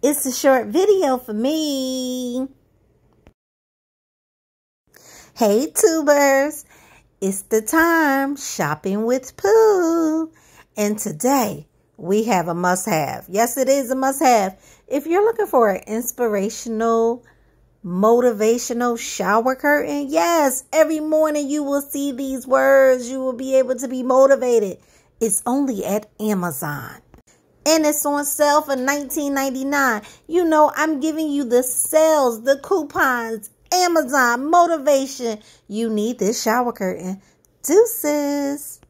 It's a short video for me. Hey tubers, it's the time shopping with Pooh. And today we have a must-have. Yes, it is a must-have. If you're looking for an inspirational, motivational shower curtain, yes, every morning you will see these words. You will be able to be motivated. It's only at Amazon. And it's on sale for $19.99. You know, I'm giving you the sales, the coupons, Amazon motivation. You need this shower curtain. Deuces.